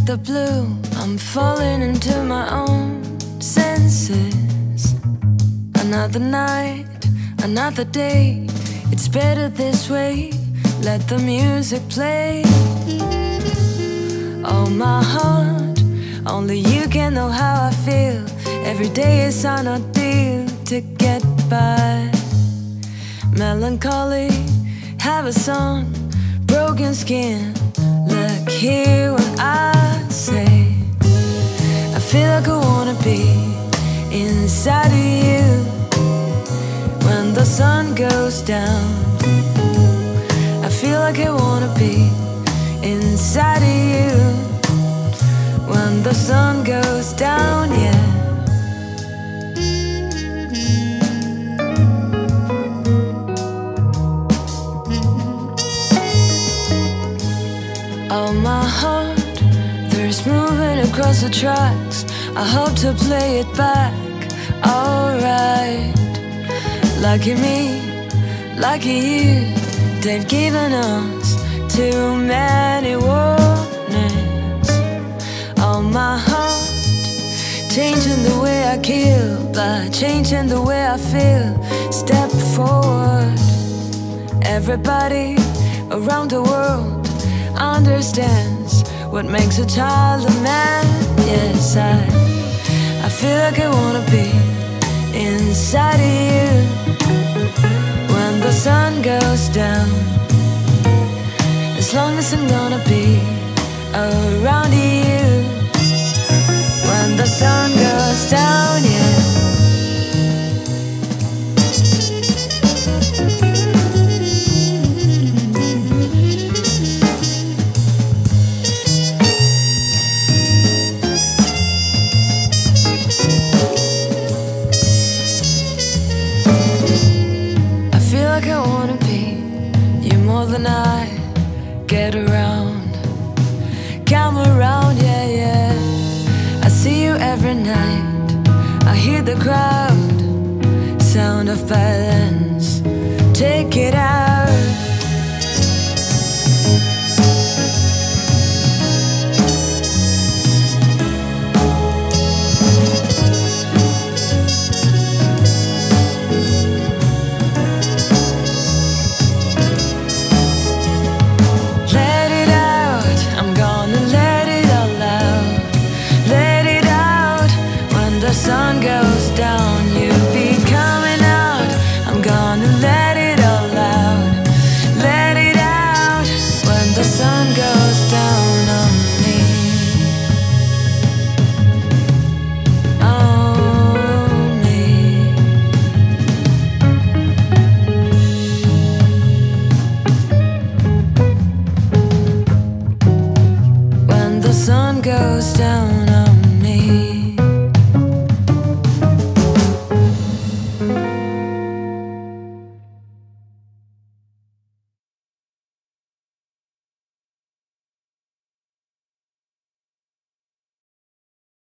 the blue, I'm falling into my own senses. Another night, another day, it's better this way. Let the music play. Oh my heart, only you can know how I feel. Every day is an ordeal to get by. Melancholy, have a song, broken skin. Look here when I say I feel like I wanna be inside of you. When the sun goes down, I feel like I wanna be inside of you. When the sun goes down, yeah. Oh my heart, there's moving across the tracks. I hope to play it back, alright. Lucky me, lucky you, they've given us too many warnings. Oh my heart, changing the way I kill by changing the way I feel. Step forward. Everybody around the world understands what makes a child a man. Yes, I feel like I wanna be inside of you. When the sun goes down, as long as I'm gonna be around you. When the sun goes down, yeah. I wanna be you more than I get around. Come around, yeah, yeah. I see you every night. I hear the crowd, sound of violence. Take it out.